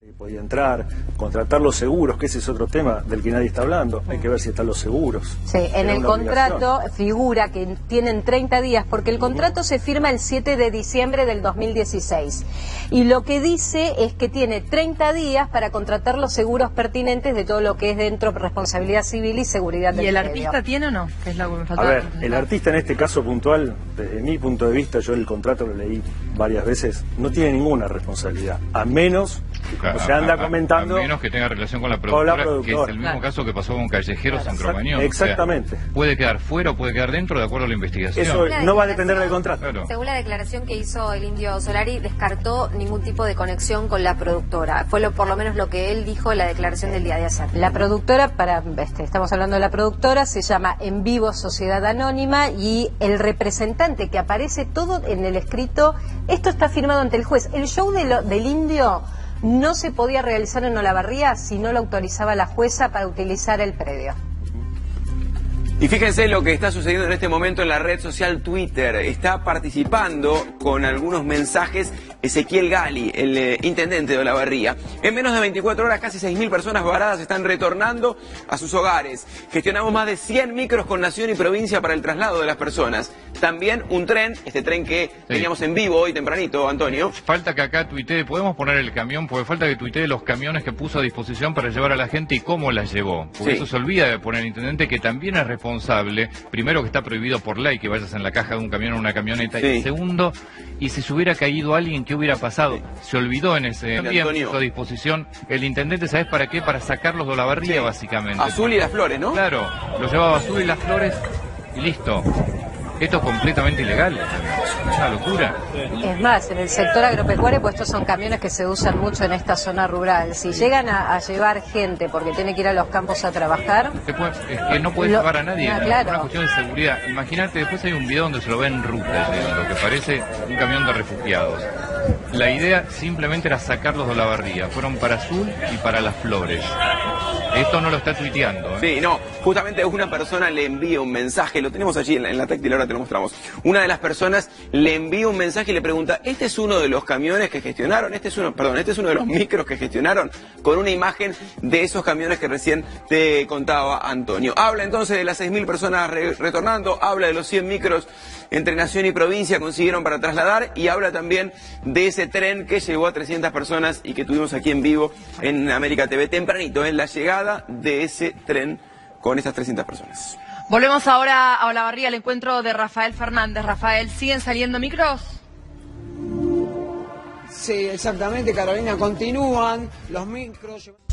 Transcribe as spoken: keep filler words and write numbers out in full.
Podía entrar, contratar los seguros, que ese es otro tema del que nadie está hablando. Hay que ver si están los seguros. Sí, en el contrato figura que tienen treinta días, porque el contrato se firma el siete de diciembre del dos mil dieciséis. Y lo que dice es que tiene treinta días para contratar los seguros pertinentes de todo lo que es dentro responsabilidad civil y seguridad del ¿Y el predio. artista tiene o no? Que es lo que me faltaba. A ver, el artista en este caso puntual, desde mi punto de vista, yo el contrato lo leí varias veces, no tiene ninguna responsabilidad, a menos... Claro, o sea, anda a, comentando... A menos que tenga relación con la productora, con la productora. que es el mismo claro. caso que pasó con Callejeros en Cromañón. Exactamente. O sea, puede quedar fuera o puede quedar dentro de acuerdo a la investigación. Eso no va a depender del contrato. Claro. Según la declaración que hizo el Indio Solari, descartó ningún tipo de conexión con la productora. Fue lo, por lo menos lo que él dijo en la declaración del día de ayer. La productora, para este, estamos hablando de la productora, se llama En Vivo Sociedad Anónima, y el representante que aparece todo en el escrito, esto está firmado ante el juez. El show de lo, del Indio no se podía realizar en Olavarría si no lo autorizaba la jueza para utilizar el predio. Y fíjense lo que está sucediendo en este momento en la red social Twitter. Está participando con algunos mensajes Ezequiel Gali, el eh, intendente de Olavarría. En menos de veinticuatro horas, casi seis mil personas varadas están retornando a sus hogares. Gestionamos más de cien micros con Nación y Provincia para el traslado de las personas. También un tren, este tren que sí. teníamos en vivo hoy tempranito, Antonio. Falta que acá tuitee, podemos poner el camión, porque falta que tuitee los camiones que puso a disposición para llevar a la gente y cómo las llevó. Porque sí. eso se olvida de poner el intendente, que también es responsable. Primero, que está prohibido por ley que vayas en la caja de un camión o una camioneta. Sí. Y segundo, y si se hubiera caído alguien, ¿qué hubiera pasado? Sí. Se olvidó en ese también puso a disposición el intendente, ¿sabes para qué? Para sacarlos de Olavarría, sí. básicamente. Azul y Las Flores, ¿no? Claro, lo llevaba Azul y Las Flores y listo. Esto es completamente ilegal, es una locura. Es más, en el sector agropecuario, pues estos son camiones que se usan mucho en esta zona rural. Si llegan a, a llevar gente porque tiene que ir a los campos a trabajar... Puede, es que no puede lo, llevar a nadie, ah, es claro. una cuestión de seguridad. Imagínate, después hay un video donde se lo ve en ruta, lo que parece un camión de refugiados. La idea simplemente era sacarlos de Olavarría. Fueron para Azul y para Las Flores. Esto no lo está tuiteando. ¿eh? Sí, no, justamente una persona le envía un mensaje, lo tenemos allí en la, en la táctil, ahora te lo mostramos. Una de las personas le envía un mensaje y le pregunta, ¿este es uno de los camiones que gestionaron? Este es uno, perdón, este es uno de los micros que gestionaron, con una imagen de esos camiones que recién te contaba Antonio. Habla entonces de las seis mil personas re retornando, habla de los cien micros entre Nación y Provincia consiguieron para trasladar, y habla también de ese tren que llevó a trescientas personas y que tuvimos aquí en vivo en América T V tempranito, en la llegada de ese tren con estas trescientas personas. Volvemos ahora a Olavarría, al encuentro de Rafael Fernández. Rafael, ¿siguen saliendo micros? Sí, exactamente, Carolina, continúan los micros...